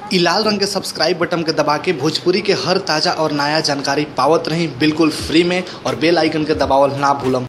इ लाल रंग के सब्सक्राइब बटन के दबा के भोजपुरी के हर ताजा और नया जानकारी पावत रही बिल्कुल फ्री में और बेल आइकन के दबावल ना भूलम।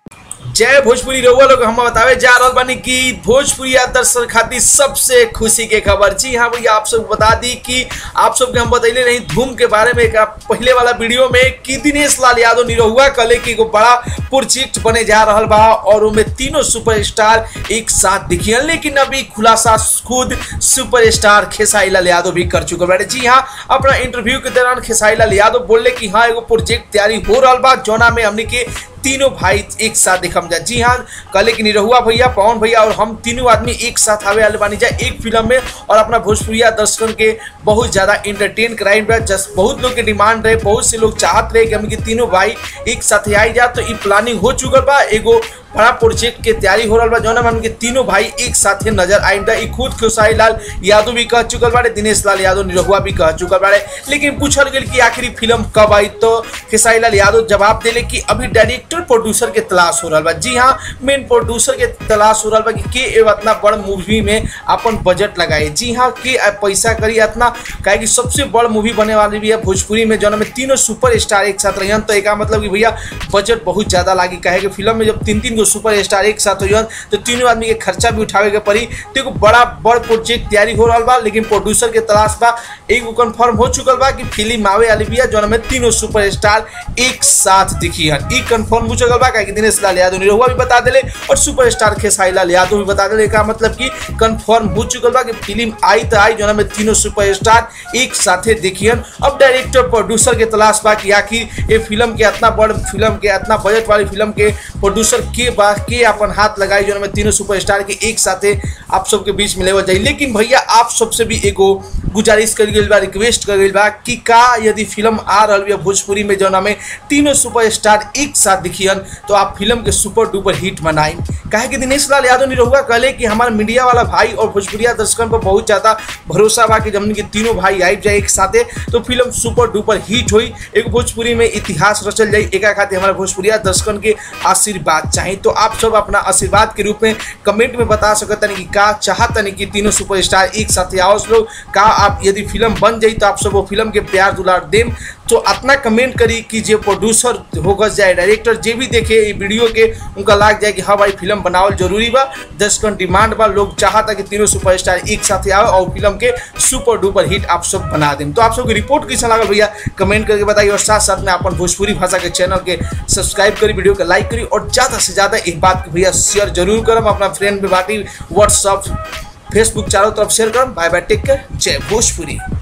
जय भोजपुरी रउआ लोग हम बतावे जा रहल बानी कि भोजपुरी दर्शक खातिर सबसे खुशी के खबर। जी हाँ भैया, आप सब बता दी कि आप सबके हम बतैले रही धूम के बारे में एक पहले वाला वीडियो में कि दिनेश लाल यादव निरहुआ कले की एगो बड़ा प्रोजेक्ट बने जा रहल बा और उनमें तीनों सुपरस्टार एक साथ दिखियन। लेकिन अभी खुलासा खुद सुपरस्टार खेसारी लाल यादव भी कर चुके बारे। जी हाँ, अपना इंटरव्यू के दौरान खेसारी लाल यादव बोले कि हाँ एगो प्रोजेक्ट तैयारी हो रहा बा जोना में हमने के तीनों भाई एक साथ दिखम जा। जी हाँ, कल एक निरहुआ भैया, पवन भैया और हम तीनों आदमी एक साथ आवे वाले बानी जा एक फिल्म में और अपना भोजपुरिया दर्शकों के बहुत ज्यादा एंटरटेन कराई बा। जस्ट बहुत लोग के डिमांड रहे, बहुत से लोग चाहत रहे कि हम के तीनों भाई एक साथ आई जा, तो ये प्लानिंग हो चुकल बा। एगो बड़ा प्रोजेक्ट के तैयारी हो रहा बा जौना में हमके तीनों भाई एक साथ नजर आई बा। खुद खेसारी लाल यादव भी कह चुकल बारे, दिनेश लाल यादव निरहुआ भी कह चुकल बारे। लेकिन पूछल गया कि आखिरी फिल्म कब आई, तो खेसारी लाल यादव जवाब दिले कि अभी डायरेक्टर प्रोड्यूसर के तलाश हो रहा बा। जी हाँ, मेन प्रोड्यूसर के तलाश हो रहा बा कि इतना बड़ मूवी में अपन बजट लगाए। जी हाँ, के पैसा करी इतना कहे कि सबसे बड़ मूवी बने वाली भी है भोजपुरी में जौना में तीनों सुपर स्टार एक साथ रही। तो एक मतलब कि भैया बजट बहुत ज्यादा लागी, कहे कि फिल्म में जब तीन सुपर स्टार एक साथ हो तो तीनों आदमी के खर्चा भी उठावे के पड़ी। तो एक बड़ा बड़ प्रोजेक्ट तैयारी हो रहा बा। लेकिन प्रोड्यूसर के तलाश बा, एक कंफर्म हो चुकल बा कि फिल्म आवे वाली भी है जौना में तीनों सुपर स्टार एक साथ दिखी है। ई कंफर्म हो चुकल बा कि दिनेश लाल यादव निरहुआ भी बता दिले और सुपर स्टार खेसारी लाल यादव भी बता दिले। का मतलब कि कंफर्म हो चुकल बा कि फिल्म आई तो आई जौना में तीनों सुपर स्टार एक साथे देखियन। अब डायरेक्टर प्रोड्यूसर के तलाश बा कि आखिर ये फिल्म के इतना बड़ फिल्म के इतना बजट वाली फिल्म के प्रोड्यूसर के अपन हाथ लगाई जो में तीनों सुपरस्टार के एक साथे आप सबके बीच में लेवल जाए। लेकिन भैया आप सबसे भी एगो गुजारिश कर गई बा, रिक्वेस्ट कर गई बा कि का यदि फिल्म आ रही है भोजपुरी में जौना में तीनों सुपरस्टार एक साथ दिखियन तो आप फिल्म के सुपर डुपर हिट मनाएं। कहे कि दिनेश लाल यादव निरहुआ कहले कि हमारे मीडिया वाला भाई और भोजपुरिया दर्शकों पर बहुत ज्यादा भरोसा बा कि जब के तीनों भाई आई जाए एक साथे तो फिल्म सुपर डुपर हिट हुई, एक भोजपुरी में इतिहास रचल जाए। एक खातिर हमारे भोजपुरिया दर्शकों के आशीर्वाद चाहिए। तो आप सब अपना आशीर्वाद के रूप में कमेंट में बता सकते हैं कि का चाहतनी कि तीनों सुपरस्टार एक साथ आओ लोग का आप यदि फिल्म बन जाई तो आप सब वो फिल्म के प्यार दुलार देम। तो इतना कमेंट करी कि जो प्रोड्यूसर होगा जाए डायरेक्टर जे भी देखे ये वीडियो के उनका लाग जाए कि हाँ भाई फिल्म बनावल जरूरी बा, दर्शकों डिमांड बा, लोग चाहता कि तीनों सुपरस्टार एक साथ आओ और फिल्म के सुपर डुपर हिट आप सब बना दें। तो आप सबकी रिपोर्ट कैसा लगा भैया कमेंट करके बताइए और साथ साथ में अपन भोजपुरी भाषा के चैनल के सब्सक्राइब करी, वीडियो को लाइक करी और ज़्यादा से ज़्यादा एक बात भैया शेयर जरूर करम, अपना फ्रेंड में बांटी, व्हाट्सअप फेसबुक चारों तरफ शेयर करम। बाय बाय, टेक केयर, जय भोजपुरी।